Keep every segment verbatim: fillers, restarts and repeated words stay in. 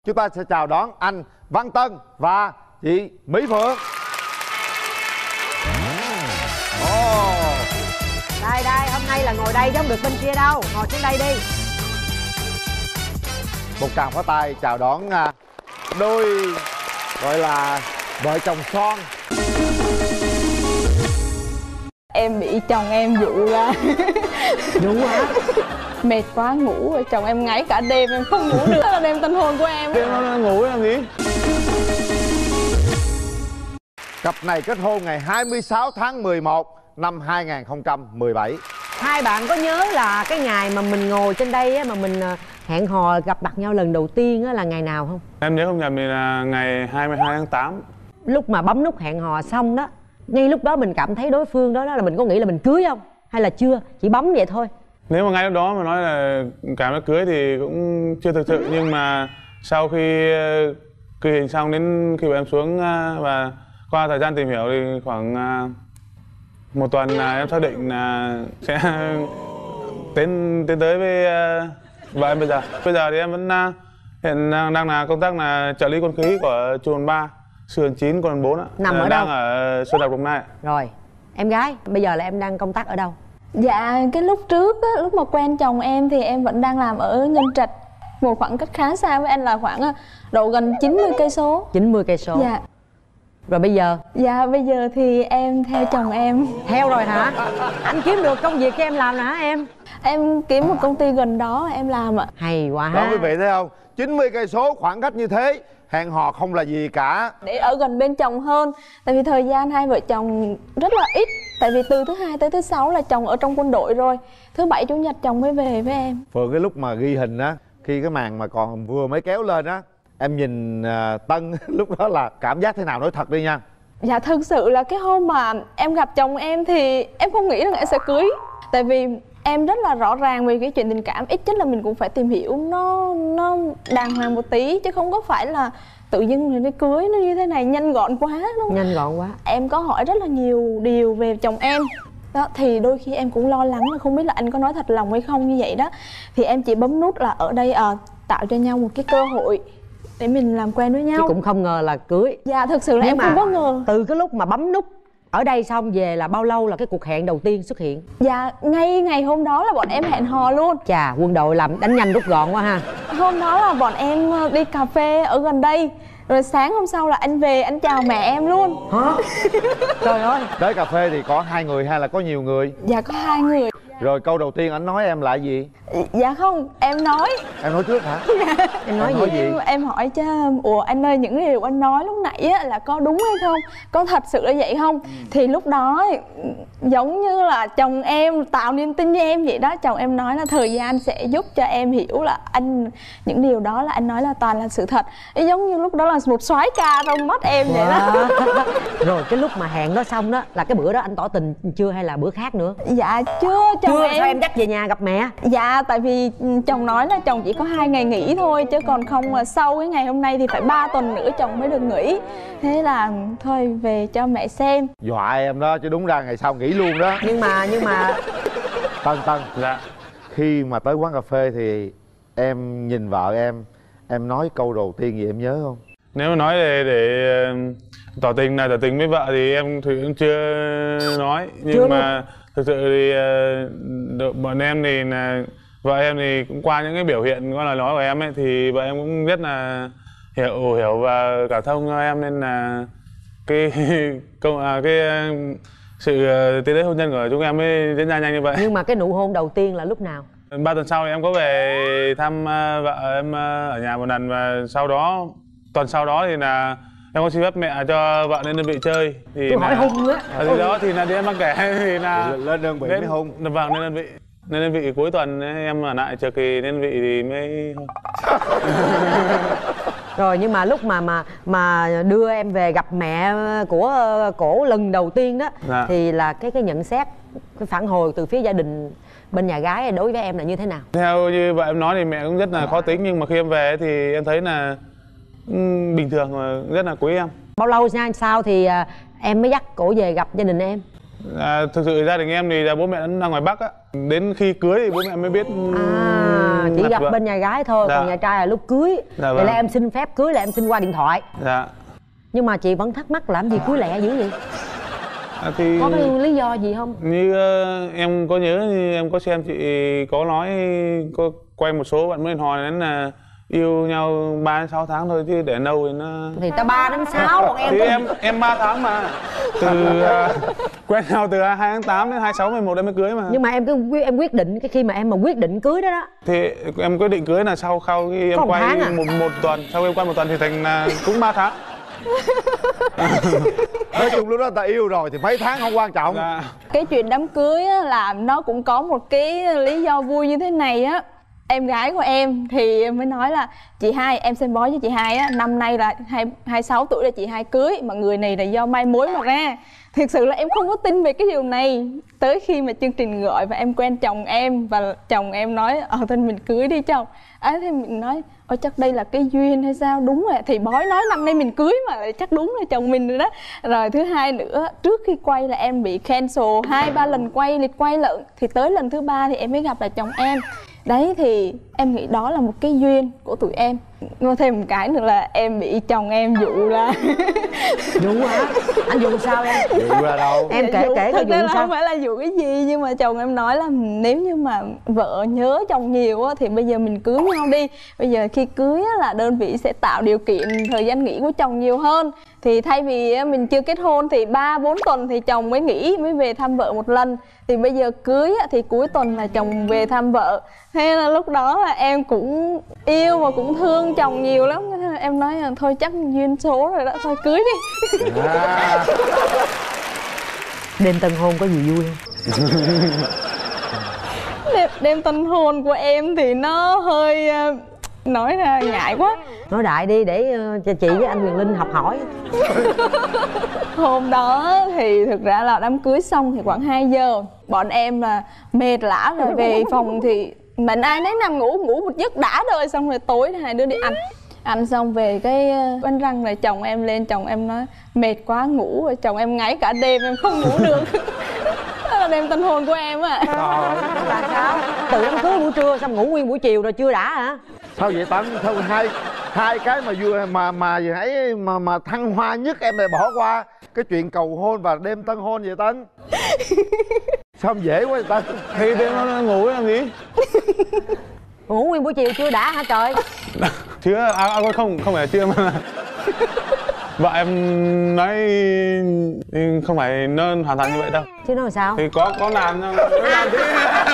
Chúng ta sẽ chào đón anh Văn Tân và chị Mỹ Phượng. Oh. Đây đây, hôm nay là ngồi đây chứ không được bên kia đâu. Ngồi xuống đây đi. Một tràng pháo tay chào đón đôi gọi là vợ chồng son. Em bị chồng em dụ ra. Dụ hả? Mệt quá ngủ rồi chồng em ngáy cả đêm em không ngủ được. Đó là đêm tân hôn của em. Đêm nó ngủ làm gì? Cặp này kết hôn ngày hai mươi sáu tháng mười một năm hai nghìn không trăm mười bảy. Hai bạn có nhớ là cái ngày mà mình ngồi trên đây á, mà mình hẹn hò gặp mặt nhau lần đầu tiên á, là ngày nào không? Em nhớ không nhầm thì là ngày hai mươi hai tháng tám. Lúc mà bấm nút hẹn hò xong đó, ngay lúc đó mình cảm thấy đối phương đó, đó là mình có nghĩ là mình cưới không? Hay là chưa? Chỉ bấm vậy thôi? Nếu mà ngay lúc đó mà nói là cảm thấy cưới thì cũng chưa thực sự. Nhưng mà sau khi ghi hình xong đến khi em xuống và qua thời gian tìm hiểu thì khoảng một tuần là em xác định là sẽ tiến tiến tới với vợ em bây giờ. Bây giờ thì em vẫn hiện đang, đang là công tác là trợ lý quân khí của trường ba, sư đoàn chín, quân đoàn bốn ạ. Nằm ở đang đâu? ở Xuân Lộc, Đồng Nai. Rồi, em gái, bây giờ là em đang công tác ở đâu? Dạ, cái lúc trước á, lúc mà quen chồng em thì em vẫn đang làm ở Nhân Trạch. Một khoảng cách khá xa với anh là khoảng độ gần chín mươi cây số. chín mươi cây số. Dạ. Rồi bây giờ? Dạ, bây giờ thì em theo chồng em. Theo rồi hả? Anh kiếm được công việc cho em làm nè hả em? Em kiếm một công ty gần đó em làm ạ. Hay quá. Đó quý vị thấy không? chín mươi cây số khoảng cách như thế, hẹn hò không là gì cả. Để ở gần bên chồng hơn. Tại vì thời gian hai vợ chồng rất là ít. Tại vì từ thứ hai tới thứ sáu là chồng ở trong quân đội rồi. Thứ bảy chủ nhật chồng mới về với em. Phượng, cái lúc mà ghi hình á, khi cái màn mà còn vừa mới kéo lên á, em nhìn uh, Tân lúc đó là cảm giác thế nào, nói thật đi nha. Dạ thực sự là cái hôm mà em gặp chồng em thì em không nghĩ rằng em sẽ cưới. Tại vì em rất là rõ ràng về cái chuyện tình cảm. Ít nhất là mình cũng phải tìm hiểu nó nó đàng hoàng một tí. Chứ không có phải là tự dưng người đi cưới nó như thế này, nhanh gọn quá đúng không? Nhanh gọn quá. Em có hỏi rất là nhiều điều về chồng em. Đó, thì đôi khi em cũng lo lắng là không biết là anh có nói thật lòng hay không như vậy đó. Thì em chỉ bấm nút là ở đây à, tạo cho nhau một cái cơ hội để mình làm quen với nhau. Chứ cũng không ngờ là cưới. Dạ thực sự là Nhưng em không có ngờ. Từ cái lúc mà bấm nút ở đây xong về là bao lâu là cái cuộc hẹn đầu tiên xuất hiện? Dạ ngay ngày hôm đó là bọn em hẹn hò luôn. Chà, quân đội làm đánh nhanh rút gọn quá ha. Hôm đó là bọn em đi cà phê ở gần đây. Rồi sáng hôm sau là anh về anh chào mẹ em luôn. Hả? Trời ơi. Tới cà phê thì có hai người hay là có nhiều người? Dạ có hai người. Rồi câu đầu tiên anh nói em là gì? Dạ không, em nói. Em nói trước hả? Dạ. Em nói, em nói gì? gì? Em, em hỏi cho ủa anh ơi, những điều anh nói lúc nãy á, là có đúng hay không? Có thật sự là vậy không? Ừ. Thì lúc đó giống như là chồng em tạo niềm tin cho em vậy đó. Chồng em nói là thời gian sẽ giúp cho em hiểu là anh những điều đó là anh nói là toàn là sự thật. Ý giống như lúc đó là một soái ca trong mắt em vậy đó. Rồi cái lúc mà hẹn đó xong đó là cái bữa đó anh tỏ tình chưa hay là bữa khác nữa? Dạ chưa. Chồng chưa em... sao em dắt về nhà gặp mẹ? Dạ tại vì chồng nói là chồng chỉ có hai ngày nghỉ thôi, chứ còn không là sau cái ngày hôm nay thì phải ba tuần nữa chồng mới được nghỉ. Thế là thôi về cho mẹ xem. Dọa em đó chứ đúng ra ngày sau nghỉ luôn đó. Nhưng mà nhưng mà Tân Tân, Dạ. khi mà tới quán cà phê thì em nhìn vợ em, em nói câu đầu tiên gì em nhớ không? Nếu mà nói để, để tỏ tình là tỏ tình với vợ thì em thì cũng chưa nói. Nhưng chưa mà luôn. thực sự thì uh, bọn em thì là vợ em thì cũng qua những cái biểu hiện có lời nói của em ấy thì vợ em cũng rất là hiểu hiểu và cảm thông cho em, nên là cái công à, cái sự tiến tới hôn nhân của chúng em mới diễn ra nhanh như vậy. Nhưng mà cái nụ hôn đầu tiên là lúc nào? Ba tuần sau thì em có về thăm vợ em ở nhà một lần, và sau đó tuần sau đó thì là em có xin phép mẹ cho vợ lên đơn vị chơi. Thì tôi hỏi là, hung nữa. ở thì đó thì là đi em mắc kể thì là lên đơn vị mới hôn. Vâng, lên đơn vị. Lên đơn vị cuối tuần em ở lại chờ kỳ lên đơn vị thì mới hôn. Rồi nhưng mà lúc mà mà mà đưa em về gặp mẹ của cổ lần đầu tiên đó, dạ, thì là cái cái nhận xét, cái phản hồi từ phía gia đình bên nhà gái đối với em là như thế nào? Theo như vợ em nói thì mẹ cũng rất là khó tính, nhưng mà khi em về thì em thấy là um, bình thường và rất là quý em. Bao lâu sau thì uh, em mới dắt cổ về gặp gia đình em? À, thực sự gia đình em thì là bố mẹ đang ngoài Bắc á. Đến khi cưới thì bố mẹ mới biết. À à, chỉ gặp vợ. bên nhà gái thôi, Dạ. còn nhà trai là lúc cưới. Dạ, Vậy vâng. là em xin phép cưới là em xin qua điện thoại. Dạ. Nhưng mà chị vẫn thắc mắc làm gì cưới lẹ dữ vậy? À, thì Có cái lý do gì không? như uh, em có nhớ như em có xem chị có nói có quay một số bạn mới hẹn hò đến là yêu nhau ba đến sáu tháng thôi, chứ để lâu thì nó Thì ta ba đến sáu, còn em thì có... em em ba tháng mà từ uh, quen nhau từ hai tháng tám đến hai sáu mười một em mới cưới mà. Nhưng mà em cứ em quyết định cái khi mà em mà quyết định cưới đó đó Thì em quyết định cưới là sau sau khi em Có một quay tháng à? một một tuần, sau khi em quay một tuần thì thành là cũng ba tháng. Nói chung lúc đó ta yêu rồi thì mấy tháng không quan trọng. Dạ. Cái chuyện đám cưới á, là nó cũng có một cái lý do vui như thế này á. Em gái của em thì mới nói là chị hai, em xem bói cho chị hai á, năm nay là hai hai sáu tuổi là chị hai cưới, mà người này là do mai mối mà ra. Thực sự là em không có tin về cái điều này, tới khi mà chương trình gọi và em quen chồng em và chồng em nói ờ thôi mình cưới đi chồng. Ấy thì mình nói ôi chắc đây là cái duyên hay sao, đúng rồi, thì bói nói năm nay mình cưới mà, chắc đúng là chồng mình rồi đó. Rồi thứ hai nữa, trước khi quay là em bị cancel hai ba lần quay, lịch quay lận, thì tới lần thứ ba thì em mới gặp là chồng em. Đấy thì em nghĩ đó là một cái duyên của tụi em. Ngồi thêm một cái nữa là em bị chồng em dụ là Dụ hả? Anh dụ sao em? Dụ là đâu? Em kể dụ, kể coi thực ra dụ là sao? không phải là dụ cái gì, nhưng mà chồng em nói là nếu như mà vợ nhớ chồng nhiều á thì bây giờ mình cưới nhau đi. Bây giờ khi cưới á, là đơn vị sẽ tạo điều kiện thời gian nghỉ của chồng nhiều hơn. Thì thay vì mình chưa kết hôn thì ba bốn tuần thì chồng mới nghỉ, mới về thăm vợ một lần. Thì bây giờ cưới á, thì cuối tuần là chồng về thăm vợ. Thế là lúc đó là em cũng yêu và cũng thương chồng nhiều lắm. Thế là em nói là thôi chắc duyên số rồi đó, thôi cưới đi. À. Đêm tân hôn có gì vui không? Đêm, đêm tân hôn của em thì nó hơi uh, nói ra ngại quá. Nói đại đi để uh, cho chị với anh Quyền Linh học hỏi. Hôm đó thì thực ra là đám cưới xong thì khoảng hai giờ. Bọn em là mệt lả rồi về phòng thì mình ai nấy nằm ngủ, ngủ một giấc đã đời. Xong rồi tối hai đứa đi ăn. Ăn xong về cái bánh răng rồi chồng em lên, chồng em nói mệt quá ngủ, rồi chồng em ngáy cả đêm em không ngủ được. Đó là đêm tân hôn của em ạ. Là sao? Từ đám cưới buổi trưa xong ngủ nguyên buổi chiều rồi chưa đã hả? Sao vậy Tân? Sao hai hai cái mà vui mà mà gì ấy mà mà thăng hoa nhất em lại bỏ qua cái chuyện cầu hôn và đêm tân hôn vậy Tân? Sao không dễ quá vậy Tân? Thì đêm nó ngủ làm gì? Ngủ nguyên buổi chiều chưa đã hả trời? Chưa, à, à, không, không phải là chưa mà vợ em nói không phải nó hoàn toàn như vậy đâu. Chứ nói sao? Thì có có làm nhưng có làm thế.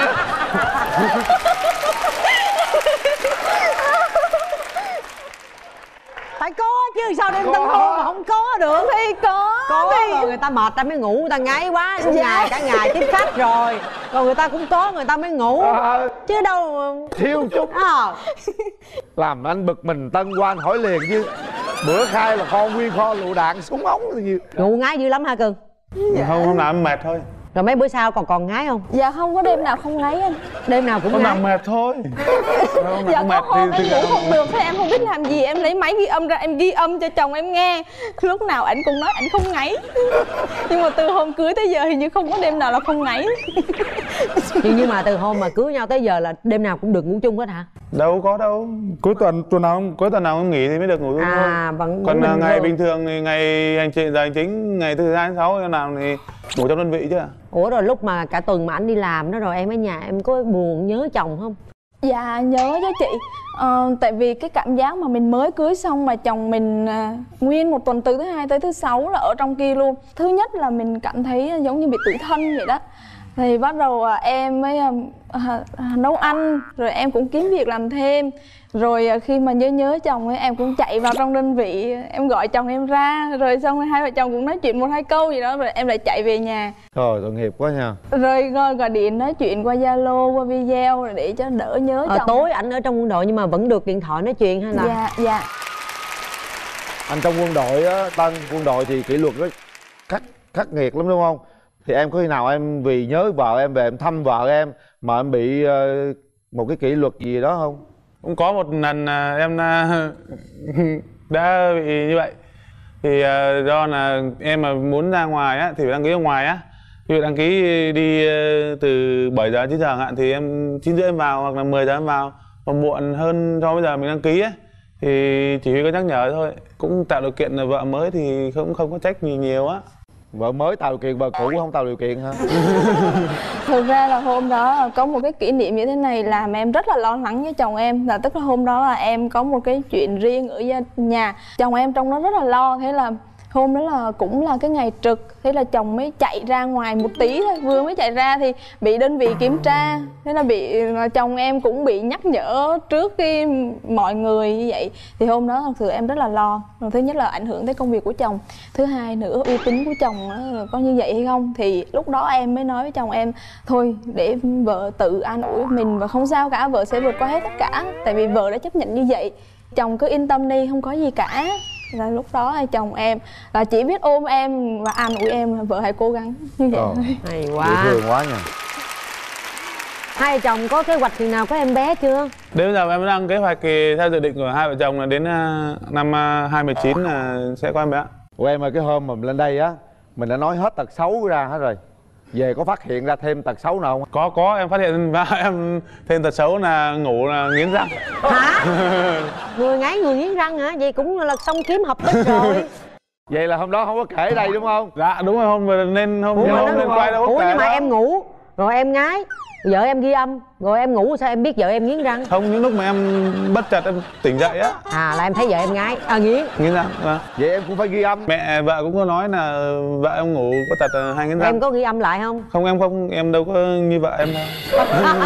Phải có chứ sao đêm tân hôn mà không có được? Thì có. Có thì... rồi người ta mệt ta mới ngủ, người ta ngáy quá Dạ. ngày cả ngày tiếp khách rồi. Rồi người ta cũng có người ta mới ngủ. À, Chứ đâu thiếu chút à. làm anh bực mình. Tân qua anh hỏi liền chứ bữa khai là kho nguyên kho lựu đạn súng ống thì nhiều. Ngủ ngáy dữ lắm hả Cưng? Không, không làm em mệt thôi. Rồi mấy bữa sau còn còn ngáy không? Dạ không có đêm nào không ngáy anh. Đêm nào cũng Không ngáy. làm mệt thôi. Không, Dạ không có mệt hôm thì, em thì ngủ không được, thế em không biết làm gì, em lấy máy ghi âm ra em ghi âm cho chồng em nghe. Lúc nào ảnh cũng nói ảnh không ngáy. Nhưng mà từ hôm cưới tới giờ hình như không có đêm nào là không ngáy. Nhưng nhưng mà từ hôm mà cưới nhau tới giờ là đêm nào cũng được ngủ chung hết hả? đâu có đâu. Cuối tuần tuần nào cuối tuần nào không nghỉ thì mới được ngủ chung thôi. À vẫn Còn bình ngày thường. bình thường thì ngày hành trình giờ hành chính ngày từ hai đến sáu em làm thì ngủ trong đơn vị chứ. Ủa rồi lúc mà cả tuần mà anh đi làm đó rồi em ở nhà em có buồn nhớ chồng không? Dạ nhớ chứ chị. ờ, Tại vì cái cảm giác mà mình mới cưới xong mà chồng mình à, nguyên một tuần từ thứ hai tới thứ sáu là ở trong kia luôn. Thứ nhất là mình cảm thấy giống như bị tủi thân vậy đó. Thì bắt đầu à, em mới à, à, nấu ăn, rồi em cũng kiếm việc làm thêm. Rồi à, khi mà nhớ nhớ chồng ấy, em cũng chạy vào trong đơn vị, em gọi chồng em ra. Rồi xong rồi hai vợ chồng cũng nói chuyện một hai câu gì đó, rồi em lại chạy về nhà. Trời tội nghiệp quá nha. Rồi gọi, gọi điện nói chuyện qua Zalo, qua video rồi để cho đỡ nhớ Ờ, chồng. tối ảnh ở trong quân đội nhưng mà vẫn được điện thoại nói chuyện hay là? Dạ, dạ. Anh trong quân đội á Tân, quân đội thì kỷ luật rất khắc khắc nghiệt lắm đúng không? Thì em có khi nào em vì nhớ vợ em về em thăm vợ em mà em bị uh, một cái kỷ luật gì đó không? Cũng có một lần à, em à, đã bị như vậy. Thì à, do là em mà muốn ra ngoài á thì phải đăng ký ở ngoài á. Ví dụ đăng ký đi à, từ bảy giờ đến chín giờ hạn thì em chín rưỡi em vào hoặc là mười giờ em vào. còn muộn hơn so với giờ mình đăng ký ấy, thì chỉ huy có nhắc nhở thôi, cũng tạo điều kiện là vợ mới thì không không có trách gì nhiều á. Vợ mới tạo điều kiện, vợ cũ không tạo điều kiện hả? Thực ra là hôm đó có một cái kỷ niệm như thế này làm em rất là lo lắng với chồng em. Là tức là hôm đó là em có một cái chuyện riêng ở nhà, chồng em trong đó rất là lo. Thế là hôm đó là cũng là cái ngày trực, thế là chồng mới chạy ra ngoài một tí thôi, vừa mới chạy ra thì bị đơn vị kiểm tra, thế là bị chồng em cũng bị nhắc nhở trước khi mọi người như vậy. Thì hôm đó thật sự em rất là lo. Thứ nhất là ảnh hưởng tới công việc của chồng, thứ hai nữa uy tín của chồng có như vậy hay không. Thì lúc đó em mới nói với chồng em thôi để vợ tự an ủi mình và không sao cả, vợ sẽ vượt qua hết tất cả, tại vì vợ đã chấp nhận như vậy, chồng cứ yên tâm đi, không có gì cả. Là lúc đó chồng em là chỉ biết ôm em và an ủi em là vợ hãy cố gắng như vậy Ờ. thôi. Hay Dễ quá. thương quá nha. Hai chồng có kế hoạch chừng nào có em bé chưa? Đến bây giờ em đang kế hoạch thì theo dự định của hai vợ chồng là đến uh, năm uh, hai mươi chín là sẽ có em bé. Ủa em ơi, cái hôm mà mình lên đây á, mình đã nói hết tật xấu ra hết rồi, về có phát hiện ra thêm tật xấu nào không? Có có em phát hiện và em thêm tật xấu là ngủ là nghiến răng. Hả? Người ngáy người nghiến răng hả? Vậy cũng là xong kiếm hợp ích rồi. Vậy là hôm đó không có kể đây đúng không? Dạ đúng rồi, hôm vừa nên hôm Ủa, hôm mà lên nó- quay đâu có Ủa kể nhưng mà đâu. em ngủ rồi em ngái, vợ em ghi âm, rồi em ngủ sao em biết vợ em nghiến răng? Không, những lúc mà em bất chợt em tỉnh dậy á, À là em thấy vợ em ngái, à nghiến. nghiến răng. Vâng. Vậy em cũng phải ghi âm. Mẹ vợ cũng có nói là vợ em ngủ bất chợt là hay nghiến răng. Em có ghi âm lại không? Không, em không, em đâu có như vợ em đâu.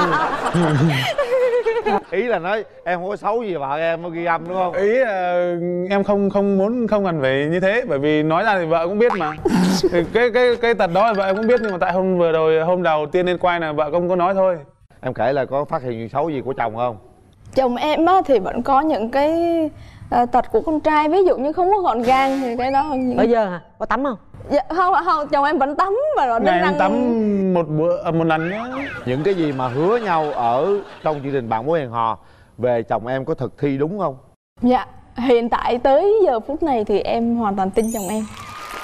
Ý là nói em không có xấu gì vợ em mới ghi âm đúng không? Ý là em không không muốn không cần phải như thế, bởi vì nói ra thì vợ cũng biết mà. Thì cái cái cái tật đó thì vợ em cũng biết, nhưng mà tại hôm vừa rồi hôm đầu tiên lên quay là vợ không có nói thôi. Em kể là có phát hiện chuyện xấu gì của chồng không? Chồng em á, thì vẫn có những cái uh, tật của con trai, ví dụ như không có gọn gàng thì cái đó những... Bây giờ hả? Có tắm không? Dạ, không không, chồng em vẫn tắm và nó Ngày đánh em răng. tắm một bữa à, một lần nhá. Những cái gì mà hứa nhau ở trong chương trình Bạn Muốn Hẹn Hò về chồng em có thực thi đúng không? Dạ, hiện tại tới giờ phút này thì em hoàn toàn tin chồng em.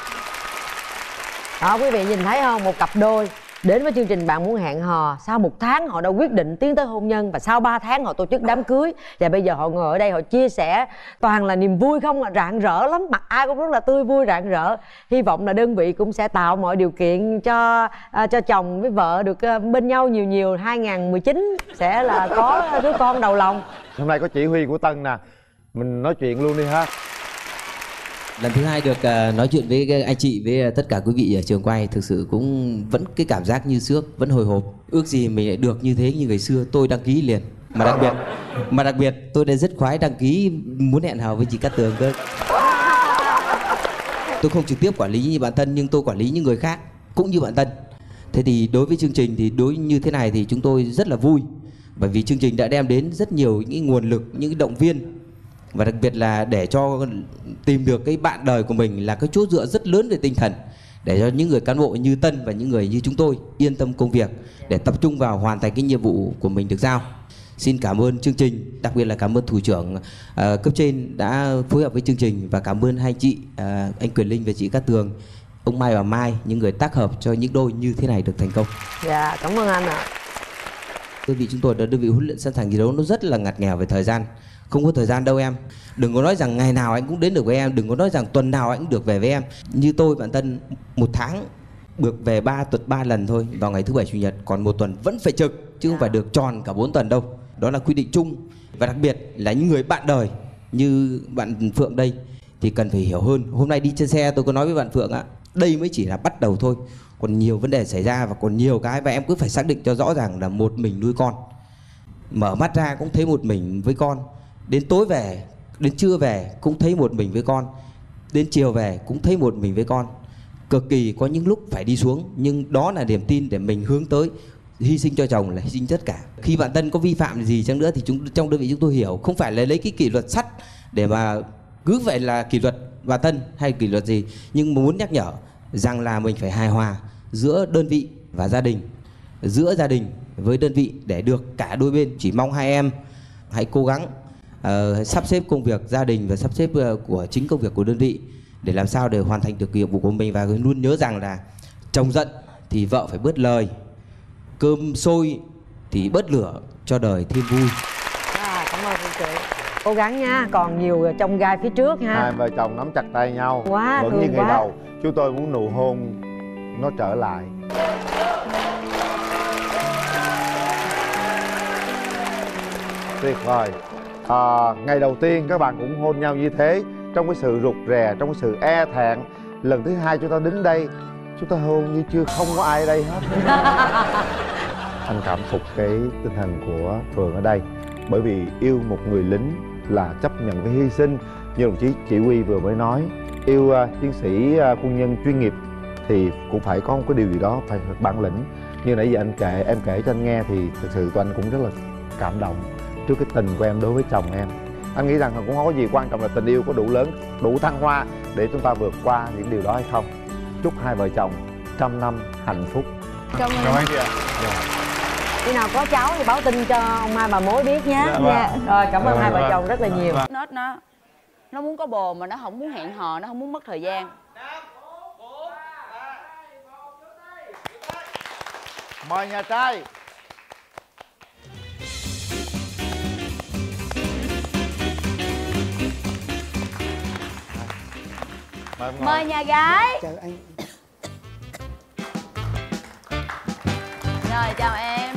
Đó quý vị nhìn thấy không? Một cặp đôi đến với chương trình Bạn Muốn Hẹn Hò, sau một tháng họ đã quyết định tiến tới hôn nhân, và sau ba tháng họ tổ chức đám cưới, và bây giờ họ ngồi ở đây họ chia sẻ toàn là niềm vui không, là rạng rỡ lắm, mặt ai cũng rất là tươi vui rạng rỡ. Hy vọng là đơn vị cũng sẽ tạo mọi điều kiện cho à, cho chồng với vợ được à, bên nhau nhiều nhiều. Hai không một chín sẽ là có đứa con đầu lòng. Hôm nay có chỉ huy của Tân nè, mình nói chuyện luôn đi ha. Lần thứ hai được uh, nói chuyện với anh chị, với tất cả quý vị ở trường quay, thực sự cũng vẫn cái cảm giác như trước, vẫn hồi hộp. Ước gì mình lại được như thế như ngày xưa, tôi đăng ký liền. Mà đặc biệt, mà đặc biệt tôi đã rất khoái đăng ký Muốn Hẹn Hò với chị Cát Tường cơ. Tôi không trực tiếp quản lý như bạn Tân, nhưng tôi quản lý những người khác cũng như bạn Tân. Thế thì đối với chương trình thì đối như thế này thì chúng tôi rất là vui, bởi vì chương trình đã đem đến rất nhiều những nguồn lực, những cái động viên, và đặc biệt là để cho tìm được cái bạn đời của mình là cái chỗ dựa rất lớn về tinh thần, để cho những người cán bộ như Tân và những người như chúng tôi yên tâm công việc để tập trung vào hoàn thành cái nhiệm vụ của mình được giao. Xin cảm ơn chương trình, đặc biệt là cảm ơn thủ trưởng uh, cấp trên đã phối hợp với chương trình, và cảm ơn hai chị uh, anh Quyền Linh và chị Cát Tường, ông Mai và Mai, những người tác hợp cho những đôi như thế này được thành công. Dạ cảm ơn anh ạ. Đơn vị chúng tôi là đơn vị huấn luyện sẵn sàng chiến đấu, nó rất là ngặt nghèo về thời gian. Không có thời gian đâu em. Đừng có nói rằng ngày nào anh cũng đến được với em, đừng có nói rằng tuần nào anh cũng được về với em. Như tôi bạn Tân, một tháng được về ba tuần ba lần thôi, vào ngày thứ bảy chủ nhật, còn một tuần vẫn phải trực, chứ không phải được tròn cả bốn tuần đâu. Đó là quy định chung. Và đặc biệt là những người bạn đời như bạn Phượng đây thì cần phải hiểu hơn. Hôm nay đi trên xe tôi có nói với bạn Phượng á, đây mới chỉ là bắt đầu thôi, còn nhiều vấn đề xảy ra và còn nhiều cái, và em cứ phải xác định cho rõ ràng là một mình nuôi con. Mở mắt ra cũng thấy một mình với con, đến tối về, đến trưa về cũng thấy một mình với con, đến chiều về cũng thấy một mình với con. Cực kỳ có những lúc phải đi xuống, nhưng đó là niềm tin để mình hướng tới. Hy sinh cho chồng là hy sinh tất cả. Khi bạn Tân có vi phạm gì chăng nữa thì chúng trong đơn vị chúng tôi hiểu, không phải là lấy cái kỷ luật sắt để mà cứ vậy là kỷ luật bà Tân hay kỷ luật gì, nhưng mà muốn nhắc nhở rằng là mình phải hài hòa giữa đơn vị và gia đình, giữa gia đình với đơn vị để được cả đôi bên. Chỉ mong hai em hãy cố gắng uh, sắp xếp công việc gia đình và sắp xếp uh, của chính công việc của đơn vị để làm sao để hoàn thành được nhiệm vụ của mình, và luôn nhớ rằng là chồng giận thì vợ phải bớt lời, cơm sôi thì bớt lửa cho đời thêm vui. chị. Cố gắng nha, còn nhiều trong gai phía trước ha. Hai vợ chồng nắm chặt tay nhau. Quá vẫn thương như ngày quá. đầu. Chúng tôi muốn nụ hôn nó trở lại. Tuyệt vời. À, ngày đầu tiên các bạn cũng hôn nhau như thế, trong cái sự rụt rè, trong cái sự e thẹn. Lần thứ hai chúng ta đến đây, chúng ta hôn như chưa không có ai ở đây hết. Anh cảm phục cái tinh thần của Phượng ở đây, bởi vì yêu một người lính là chấp nhận cái hy sinh. Như đồng chí chỉ huy vừa mới nói, yêu uh, chiến sĩ uh, quân nhân chuyên nghiệp thì cũng phải có một cái điều gì đó, phải bản lĩnh. Như nãy giờ anh kể, em kể cho anh nghe thì thực sự tụi anh cũng rất là cảm động trước cái tình của em đối với chồng em. Anh nghĩ rằng cũng không có gì, quan trọng là tình yêu có đủ lớn, đủ thăng hoa để chúng ta vượt qua những điều đó hay không. Chúc hai vợ chồng trăm năm hạnh phúc. Cảm Cảm ơn. ơn chị ạ. Khi nào có cháu thì báo tin cho ông Mai bà mối biết nhé. Dạ, vâng. Dạ. Rồi cảm ơn Dạ, hai vợ vâng. chồng rất là nhiều. Vâng. Nó nó nó muốn có bồ mà nó không muốn hẹn hò, nó không muốn mất thời gian. Mời nhà trai. Mời, em ngồi. Mời nhà gái. Chào anh. Rồi chào em.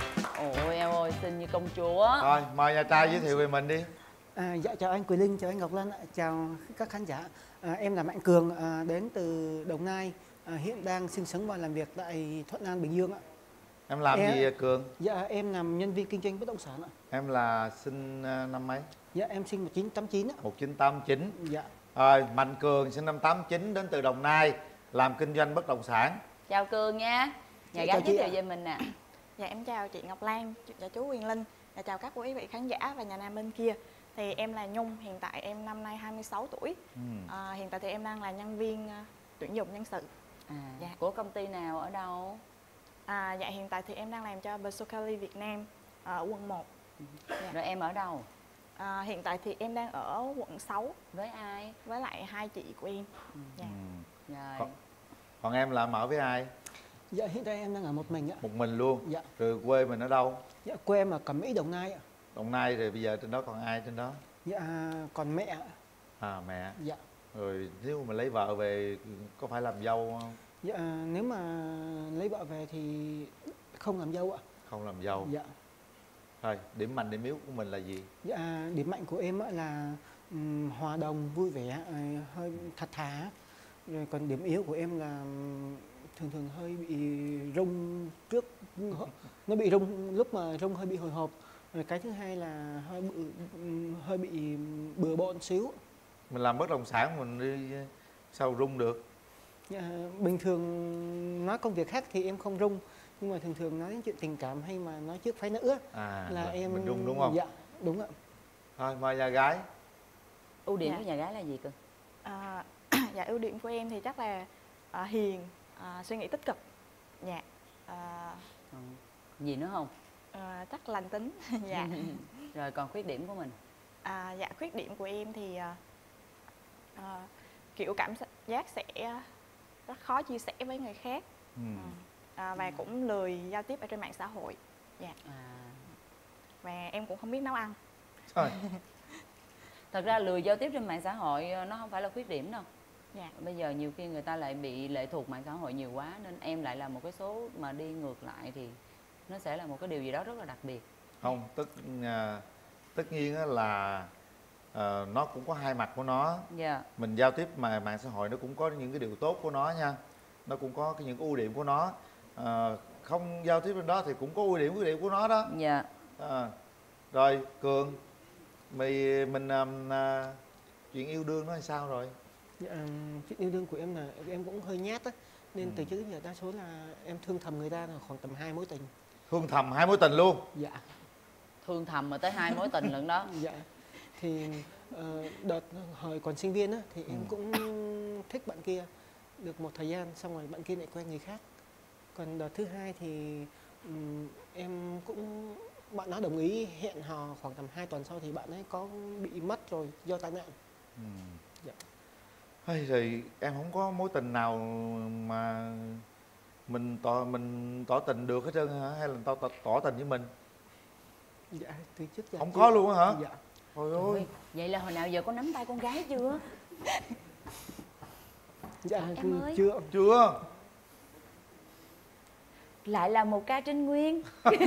Ôi em ơi, xinh như công chúa. Rồi mời nhà trai giới thiệu về mình đi. À, dạ chào anh Quỳ Linh, chào anh Ngọc Lan ạ, chào các khán giả. À, em là Mạnh Cường, à, đến từ Đồng Nai, à, hiện đang sinh sống và làm việc tại Thuận An, Bình Dương ạ. Em làm Em- gì Cường? Dạ em làm nhân viên kinh doanh bất động sản ạ. Em là sinh uh, năm mấy? Dạ em sinh một chín tám chín ạ. một chín tám chín. Dạ. Rồi Mạnh Cường sinh năm tám chín, đến từ Đồng Nai, làm kinh doanh bất động sản. Chào Cường nha. Nhà Dạ, gái chào giới chị thiệu ạ. về mình nè. Dạ em chào chị Ngọc Lan và chú Quyền Linh. Và chào các quý vị khán giả và nhà nam bên kia. Thì em là Nhung, hiện tại em năm nay hai mươi sáu tuổi. Ừ. À, hiện tại thì em đang là nhân viên à, tuyển dụng nhân sự. À, Dạ. của công ty nào, ở đâu? À, dạ hiện tại thì em đang làm cho Bersocali Việt Nam ở quận một. Rồi em ở đâu? À, hiện tại thì em đang ở quận sáu Với ai? với lại hai chị của em. Dạ. Ừ. Rồi. Còn, còn em làm ở với ai? Dạ hiện tại em đang ở một mình ạ. Một mình luôn? Dạ. Rồi quê mình ở đâu? Dạ quê em ở Cẩm Mỹ, Đồng Nai ạ. Đồng Nai. Rồi bây giờ trên đó còn ai trên đó? Dạ còn mẹ ạ. À mẹ. Dạ. Rồi nếu mà lấy vợ về có phải làm dâu không? Dạ nếu mà lấy vợ về thì không làm dâu ạ. Không làm dâu. Dạ. Thôi điểm mạnh điểm yếu của mình là gì? Dạ điểm mạnh của em á là ừm, hòa đồng, vui vẻ, ờ, hơi thật thà. Rồi còn điểm yếu của em là ừm, thường thường hơi bị rung trước, nó bị rung lúc mà rung hơi bị hồi hộp. Rồi cái thứ hai là hơi bị, ừm, hơi bị bừa bộn xíu. Mình làm bất động sản mình đi sao rung được? Dạ, bình thường nói công việc khác thì em không rung, nhưng mà thường thường nói chuyện tình cảm hay mà nói trước phái nữ À là rồi, em mình rung đúng không? Dạ đúng ạ. Thôi mời nhà gái. Ưu điểm Dạ. của nhà gái là gì Cường? À, dạ ưu điểm của em thì chắc là à, hiền, à, suy nghĩ tích cực. Dạ. À, Ừ. Gì nữa không? à, chắc lành tính. Dạ. Rồi còn khuyết điểm của mình? À, dạ khuyết điểm của em thì à, à, kiểu cảm giác sẽ rất khó chia sẻ với người khác. Ừ. À, và cũng lười giao tiếp ở trên mạng xã hội. Dạ. À, Và em cũng không biết nấu ăn. Thôi. thật ra lười giao tiếp trên mạng xã hội nó không phải là khuyết điểm đâu. Dạ. Bây giờ nhiều khi người ta lại bị lệ thuộc mạng xã hội nhiều quá, nên em lại là một cái số mà đi ngược lại thì nó sẽ là một cái điều gì đó rất là đặc biệt. Không, tất à, tất nhiên á là à, nó cũng có hai mặt của nó. Dạ. Mình giao tiếp mà mạng xã hội nó cũng có những cái điều tốt của nó nha, nó cũng có cái những ưu điểm của nó. À, không giao tiếp bên đó thì cũng có ưu điểm ưu điểm của nó đó. Dạ. À, rồi Cường, mày mình à, à, chuyện yêu đương nó làm sao rồi? Dạ, chuyện yêu đương của em là em cũng hơi nhát á, nên Ừ. từ trước đến giờ đa số là em thương thầm người ta là khoảng tầm hai mối tình. Thương thầm hai mối tình luôn? Dạ. Thương thầm mà tới hai mối tình lận đó. Dạ. Thì ờ, đợt hồi còn sinh viên á thì em Ừ. cũng thích bạn kia được một thời gian, xong rồi bạn kia lại quen người khác. Còn đợt thứ hai thì ừm, em cũng bạn nó đồng ý hẹn hò khoảng tầm hai tuần sau thì bạn ấy có bị mất rồi do tai nạn. Ừ. Dạ. Hay rồi em không có mối tình nào mà mình tỏ mình tỏ tình được hết trơn hả? Hay là tỏ, tỏ, tỏ tình với mình? Dạ từ trước giờ Không chưa. có luôn á hả? Dạ. Trời Ôi, ơi. vậy là hồi nào giờ có nắm tay con gái chưa? Dạ Em ơi. chưa. Chưa. Lại là một ca Trinh Nguyên.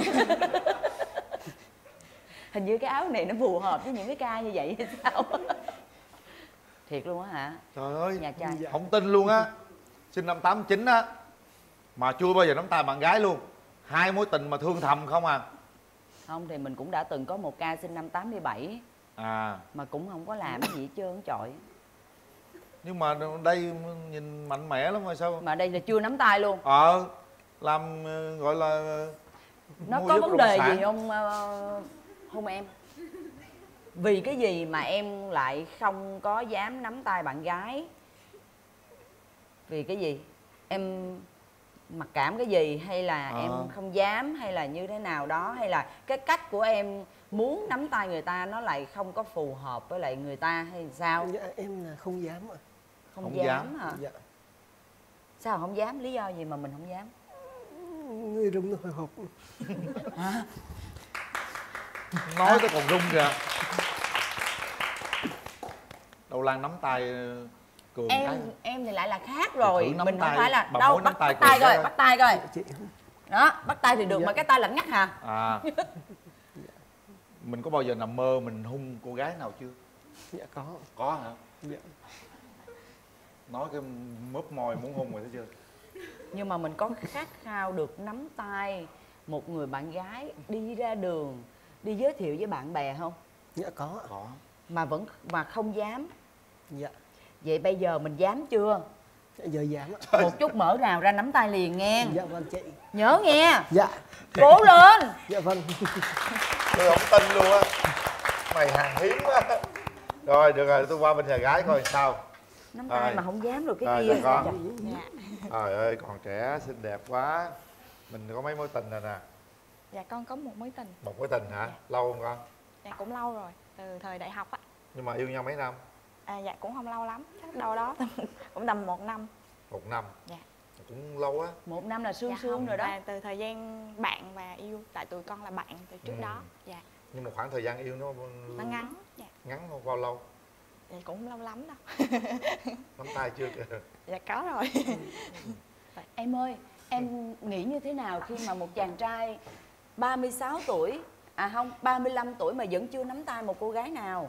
Hình như cái áo này nó phù hợp với những cái ca như vậy hay sao? Thiệt luôn á hả? Trời ơi. Nhà trai. Dạ. Không tin luôn á. Sinh năm tám chín á mà chưa bao giờ nắm tay bạn gái luôn. Hai mối tình mà thương thầm không à? Không thì mình cũng đã từng có một ca sinh năm tám bảy À. mà cũng không có làm cái gì hết trơn trọi. Nhưng mà đây nhìn mạnh mẽ lắm rồi sao? Mà đây là chưa nắm tay luôn. Ờ. Làm ờ, gọi là Nó mua có giúp vấn đồng đề sản. gì không ờ, không em? Vì cái gì mà em lại không có dám nắm tay bạn gái? Vì cái gì? Em mặc cảm cái gì, hay là Ờ. em không dám, hay là như thế nào đó, hay là cái cách của em muốn nắm tay người ta nó lại không có phù hợp với lại người ta hay sao? Dạ em là không dám ạ. Không, Không dám, dám. hả? Dạ. Sao không dám? Lý do gì mà mình không dám? Người rung nó hồi hộp. Nói tới còn rung kìa. Đâu Lan nắm tay Cường Em cái. em thì lại là khác rồi. Thử nắm Mình không tay, phải là bà đâu mối nắm bắt, tay bắt tay Cường coi, cái. bắt tay coi. Chị. Đó, bắt tay thì được Dạ. mà cái tay lạnh ngắt hả? À. Mình có bao giờ nằm mơ mình hung cô gái nào chưa? Dạ có. Có hả? Dạ. Nói cái mớp môi muốn hung rồi thấy chưa? Nhưng mà mình có khát khao được nắm tay một người bạn gái đi ra đường, đi giới thiệu với bạn bè không? Dạ có. Có. Mà vẫn mà không dám. Dạ. Vậy bây giờ mình dám chưa? Dạ, giờ dám ạ. Một chút mở rào ra nắm tay liền nghe. Dạ vâng chị. Nhớ nghe. Dạ. Cố lên. Dạ vâng. Tôi không tin luôn á. Mày hàng hiếm quá. Rồi được rồi, tôi qua bên nhà gái coi sao. Nắm tay Rồi. mà không dám được cái Rồi, kia. chào con. Dạ. Trời ơi còn trẻ xinh đẹp quá. Mình có mấy mối tình rồi nè. Dạ con có một mối tình. Một mối tình hả? Lâu không con? Dạ cũng lâu rồi, từ thời đại học á. Nhưng mà yêu nhau mấy năm? À, dạ cũng không lâu lắm, chắc đâu đó tầm, cũng tầm một năm. Một năm. Dạ. Cũng lâu á. Một năm là sương Dạ sương không, rồi đó. là từ thời gian bạn và yêu, tại tụi con là bạn từ trước Ừ. đó. Dạ. Nhưng mà khoảng thời gian yêu nó Nó ngắn. Dạ. ngắn không bao lâu? Dạ cũng không lâu lắm đâu. Nắm tay chưa kìa? Dạ có rồi. Em ơi, em nghĩ như thế nào khi mà một chàng trai ba mươi sáu tuổi, à không, ba mươi lăm tuổi mà vẫn chưa nắm tay một cô gái nào?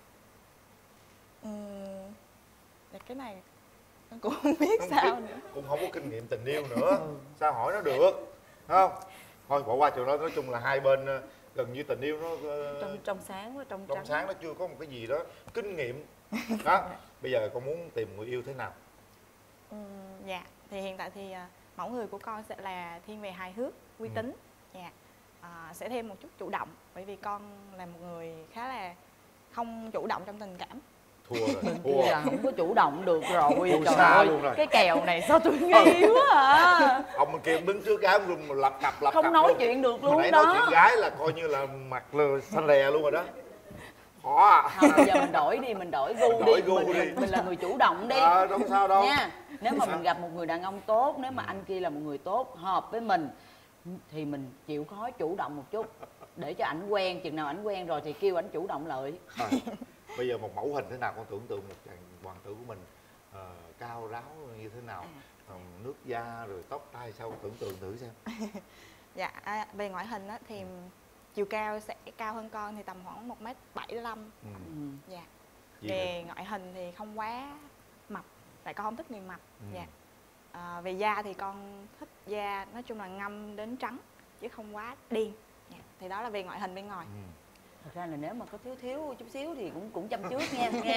Uhm, dạ cái này con cũng không biết Không sao biết, nữa. cũng không có kinh nghiệm tình yêu nữa. Sao hỏi nó được, không? Thôi bỏ qua chuyện đó, nói chung là hai bên ờ, gần như tình yêu nó ờ, Trong trong sáng và trong trong trắng. sáng, nó chưa có một cái gì đó kinh nghiệm. Đó, bây giờ con muốn tìm người yêu thế nào? Uhm, dạ, thì hiện tại thì à, mẫu người của con sẽ là thiên về hài hước, uy Ừ. tín. Dạ. À, sẽ thêm một chút chủ động, bởi vì con là một người khá là không chủ động trong tình cảm. Thua rồi, Bên thua. kia là không có chủ động được rồi. Thua Trời xa ơi, luôn rồi. cái kèo này sao tôi nghi quá à. Ông bên kia đứng trước cái rung mà lập cặp lập Không cặp nói luôn. chuyện được Hồi luôn nãy đó. nói chuyện gái là coi như là mặt lừa xanh lè luôn rồi đó. Khó à. Thôi bây giờ mình đổi đi, mình đổi gu Đổi đi. gu mình, đi. mình mình là người chủ động đi. Ờ, không sao đâu. Nha. Nếu mà mình gặp một người đàn ông tốt, nếu mà anh kia là một người tốt, hợp với mình, thì mình chịu khó chủ động một chút để cho ảnh quen. Chừng nào ảnh quen rồi thì kêu ảnh chủ động lại. À, bây giờ một mẫu hình thế nào con tưởng tượng một chàng hoàng tử của mình ờ, cao ráo như thế nào, Ờ, nước da rồi tóc tai sao con tưởng tượng thử xem. Dạ, à, về ngoại hình á, thì chiều cao sẽ cao hơn con thì tầm khoảng một mét bảy mươi lăm. Ừ. Ừ. Dạ. Gì Về nữa? ngoại hình thì không quá mập, tại con không thích người mập. Ừ. Dạ. À, về da thì con thích da nói chung là ngâm đến trắng chứ không quá đen. Dạ. Thì đó là về ngoại hình bên ngoài. Ừ. Thật ra là nếu mà có thiếu thiếu chút xíu thì cũng cũng chăm trước nha nha.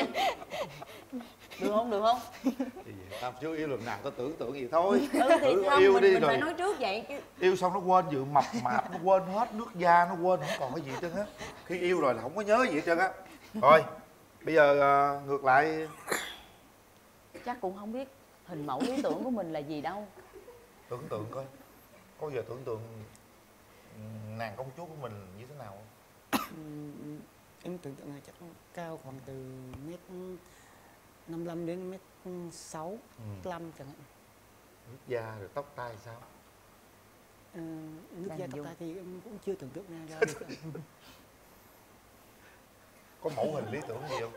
Được không, được không? Thì tao chưa yêu lần nào tao tưởng tượng gì thôi. Ừ thì Thử không, yêu mình, đi mình rồi phải nói trước vậy chứ. yêu xong nó quên dự mập mạp, nó quên hết nước da, nó quên không còn cái gì hết trơn á. Khi yêu rồi là không có nhớ gì hết trơn á. Rồi bây giờ ờ, ngược lại Chắc cũng không biết hình mẫu lý tưởng của mình là gì đâu. tưởng tượng coi, có giờ tưởng tượng ừ, nàng công chúa của mình như thế nào không? Ừm, em tưởng tượng là chắc cao khoảng từ mét năm mươi lăm đến mét sáu Ừ. lăm chẳng hạn. Nước da rồi tóc tai sao? Ờ, nước Đang da tóc dung. tai thì em cũng chưa tưởng tượng ra ra được. Có mẫu hình lý tưởng gì không?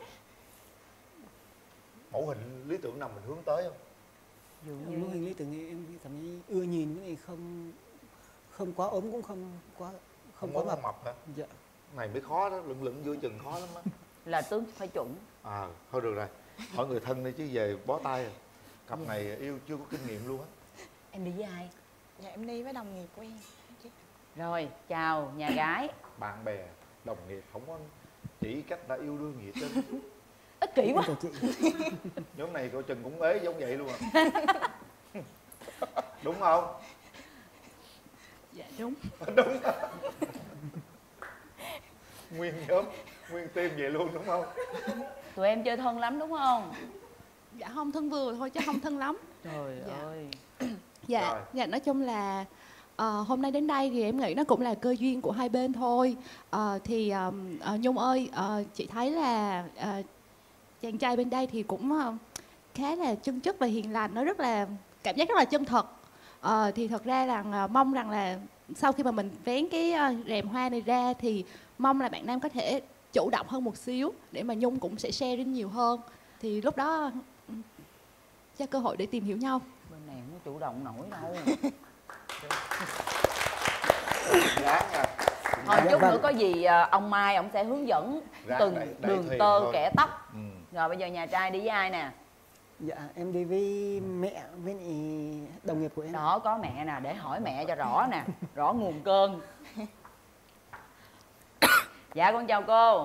Mẫu hình lý tưởng nào mình hướng tới không? Dù như mẫu hình lý tưởng thì em cảm thấy ưa nhìn cái này, không không quá ốm cũng không quá không, Không quá có mập. mập hả? Dạ. Này mới khó đó, lửng lửng giữa chừng khó lắm á. Là tướng phải chuẩn. À thôi được rồi, hỏi người thân đi chứ về bó tay rồi. Cặp này yêu chưa có kinh nghiệm luôn á. Em đi với ai? Dạ em đi với đồng nghiệp của em. Rồi, chào nhà gái. Bạn bè, đồng nghiệp không có chỉ cách đã yêu đương gì hết trơn. Ích kỷ quá. Nhóm này coi chừng cũng ế giống vậy luôn à. Đúng không? Dạ đúng. Đúng. Nguyên nhóm, nguyên team vậy luôn đúng không? Tụi em chơi thân lắm đúng không? Dạ không, thân vừa thôi chứ không thân lắm. Trời Dạ. ơi. Dạ, Rồi. dạ nói chung là ờ, hôm nay đến đây thì em nghĩ nó cũng là cơ duyên của hai bên thôi. Ờ, thì ờm, ờ, Nhung ơi, ờ, chị thấy là ờ, chàng trai bên đây thì cũng ờ, khá là chân chất và hiền lành, nó rất là cảm giác rất là chân thật. Ờ, thì thật ra là ờ, mong rằng là sau khi mà mình vén cái ờ, rèm hoa này ra thì mong là bạn nam có thể chủ động hơn một xíu để mà Nhung cũng sẽ share đến nhiều hơn. Thì lúc đó ừ, cho cơ hội để tìm hiểu nhau. Bên này không có chủ động nổi đâu. Ráng nha. Thôi chút nữa có gì à, ông Mai ông sẽ hướng dẫn Ráng từng đẩy- đẩy đường thuyền tơ thôi. kẻ tóc. Ừ. Rồi bây giờ nhà trai đi với ai nè? Dạ em đi với mẹ với lại đồng nghiệp của em. Đó có mẹ nè, để hỏi mẹ cho rõ nè, rõ nguồn cơn. Dạ con chào cô.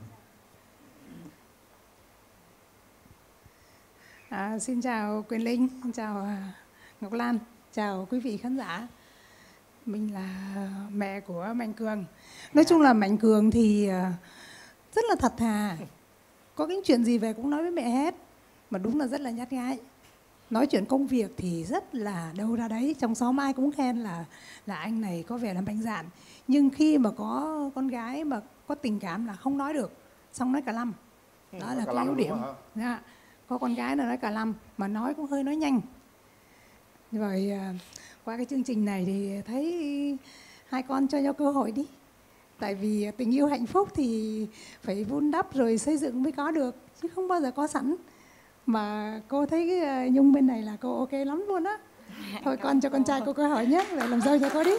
À, xin chào Quyền Linh, xin chào à, Ngọc Lan, chào quý vị khán giả. Mình là mẹ của Mạnh Cường. Nói chung là Mạnh Cường thì à, rất là thật thà. Có cái chuyện gì về cũng nói với mẹ hết. Mà đúng là rất là nhát gái. Nói chuyện công việc thì rất là đâu ra đấy. Trong xóm ai cũng khen là là anh này có vẻ là mạnh dạn. Nhưng khi mà có con gái mà có tình cảm là không nói được, xong nói cả lăm. Đó Nói là cả cái lăm yếu luôn điểm. á hả? Dạ. Có con gái là nói cả lăm, mà nói cũng hơi nói nhanh. Rồi à, qua cái chương trình này thì thấy hai con cho nhau cơ hội đi. Tại vì tình yêu hạnh phúc thì phải vun đắp rồi xây dựng mới có được, chứ không bao giờ có sẵn. Mà cô thấy cái Nhung bên này là cô ok lắm luôn á. Thôi con cho con trai cô cơ hội nhé, lại làm dâu cho cô đi.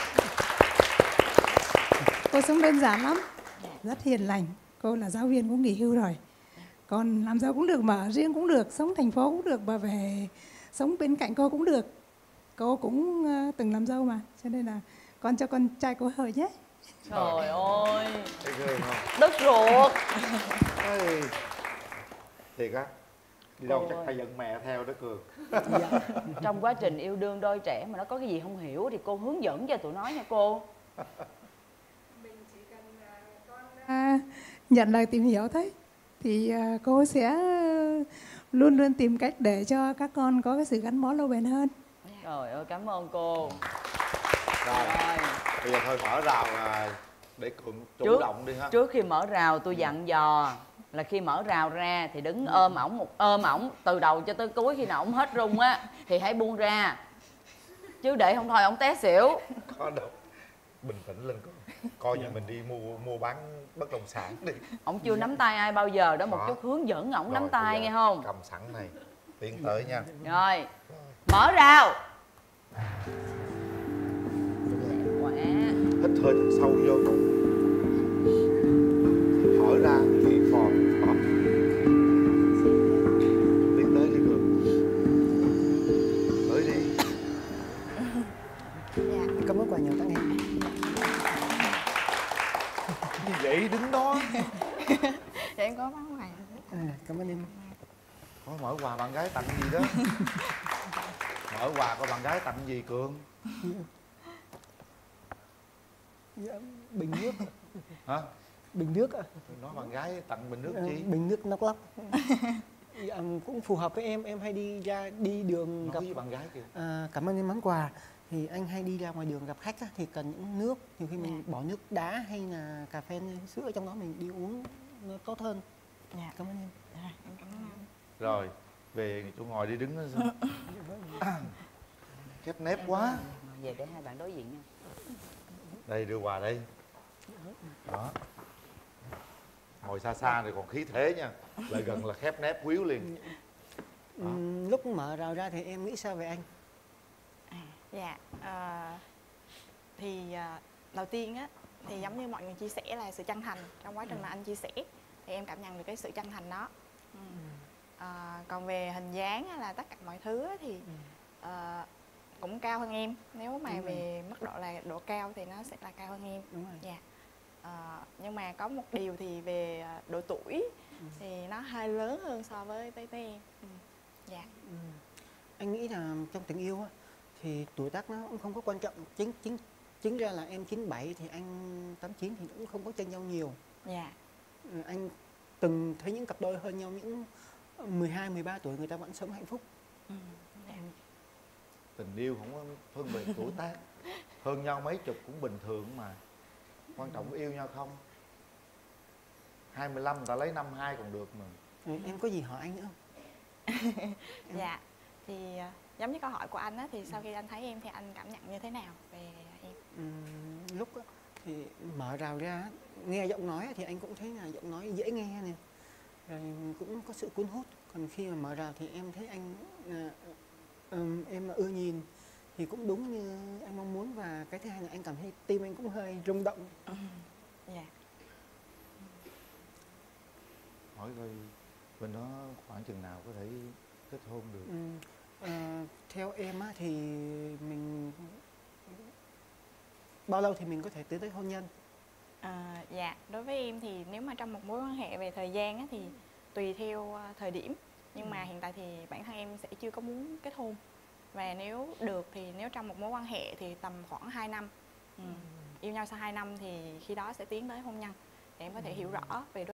Cô sống đơn giản lắm, rất hiền lành. Cô là giáo viên cũng nghỉ hưu rồi. Còn làm dâu cũng được, mà ở riêng cũng được, sống thành phố cũng được, mà về sống bên cạnh cô cũng được. Cô cũng uh, từng làm dâu mà, cho nên là con cho con trai cô hơi nhé. Trời ơi, Thấy ghê không? đất ruột. Ê, thiệt á. Đi đâu Ôi. chắc phải dẫn mẹ theo đó Cường. Trong quá trình yêu đương đôi trẻ mà nó có cái gì không hiểu thì cô hướng dẫn cho tụi nó nha cô. À, nhận lời tìm hiểu thôi thì uh, cô sẽ luôn luôn tìm cách để cho các con có cái sự gắn bó lâu bền hơn. Trời ơi, cảm ơn cô. Rồi, Rồi. bây giờ thôi mở rào là để Cường chủ Trước- động đi ha. Trước khi mở rào tôi dặn dò là khi mở rào ra thì đứng ôm ổng một ôm ổng từ đầu cho tới cuối, khi nào ổng hết rung á thì hãy buông ra. Chứ để không thôi ổng té xỉu. Có đâu. Bình tĩnh lên con. Coi như mình đi mua mua bán bất động sản đi. Ổng chưa nắm tay ai bao giờ đó, một Đó. chút hướng dẫn ổng nắm Rồi, tay bây giờ nghe không? Cầm sẵn này. Tiến tới nha. Rồi, mở rào. Quá. Hít hơi thật sâu vô. Thở ra thì phò phò. Tiến tới đi Cường. Tới đi. Cảm ơn quà nhiều tặng em. Như vậy đứng đó. Dạ em có bán quà. À, cảm ơn em. Có mở quà bạn gái tặng gì đó. Mở quà coi bạn gái tặng gì Cường. Dạ, bình nước. Hả? Bình nước ạ. Nói bạn gái tặng bình nước Ờ, chi? bình nước nóc lóc. Dạ, cũng phù hợp với em. Em hay đi ra đi đường Nói gặp với bạn gái kìa. à, cảm ơn em món quà. Thì anh hay đi ra ngoài đường gặp khách á, thì cần những nước, nhiều khi mình bỏ nước đá hay là cà phê sữa trong đó mình đi uống nó tốt hơn. Dạ. Cảm ơn em. Dạ, em cảm ơn anh. Rồi, về chỗ ngồi đi đứng đó sao? Khép nép quá. Về để hai bạn đối diện nha. Đây đưa quà đây. Đó. ngồi xa xa thì còn khí thế nha, lại gần là khép nép quýu liền. Ừm, lúc mở rào ra thì em nghĩ sao về anh? À, dạ ờ, thì ờ, đầu tiên á thì giống như mọi người chia sẻ là sự chân thành trong quá trình mà anh chia sẻ, thì em cảm nhận được cái sự chân thành đó. Ừ. Ờ, còn về hình dáng á, là tất cả mọi thứ á, thì ờ, cũng cao hơn em. Nếu mà Đúng rồi. về mức độ là độ cao thì nó sẽ là cao hơn em. Đúng rồi. Dạ. Ờ, nhưng mà có một điều thì về ờ, độ tuổi thì nó hơi lớn hơn so với với, với em. Ừ. Dạ. Ừm. Anh nghĩ là trong tình yêu á, thì tuổi tác nó cũng không có quan trọng. Chính chính chính ra là em chín bảy thì anh tám chín thì cũng không có chênh nhau nhiều. Dạ. Ừ, anh từng thấy những cặp đôi hơn nhau những mười hai, mười ba tuổi người ta vẫn sống hạnh phúc. Ừ. Dạ. Tình yêu không có phân biệt tuổi tác, hơn nhau mấy chục cũng bình thường mà. Quan trọng có yêu nhau không. Hai mươi lăm người ta lấy năm hai còn được mà. Ừ, em có gì hỏi anh nữa không? Dạ. Thì ờ, giống như câu hỏi của anh á, thì sau khi anh thấy em thì anh cảm nhận như thế nào về em? Ừm, lúc á, thì mở rào ra á, nghe giọng nói á, thì anh cũng thấy là giọng nói dễ nghe nè, rồi cũng có sự cuốn hút. Còn khi mà mở rào thì em thấy anh à, ừm, em ưa nhìn thì cũng đúng như anh mong muốn. Và cái thứ hai là anh cảm thấy tim anh cũng hơi rung động. Dạ. Hỏi coi bên đó khoảng chừng nào có thể kết hôn được. Ừm, ờ, theo em á, thì mình bao lâu thì mình có thể tiến tới hôn nhân? À, dạ, đối với em thì nếu mà trong một mối quan hệ về thời gian á, thì tùy theo ờ, thời điểm. Nhưng mà hiện tại thì bản thân em sẽ chưa có muốn kết hôn. Và nếu được thì nếu trong một mối quan hệ thì tầm khoảng hai năm. Ừ. Yêu nhau sau hai năm thì khi đó sẽ tiến tới hôn nhân. Để em có thể hiểu rõ về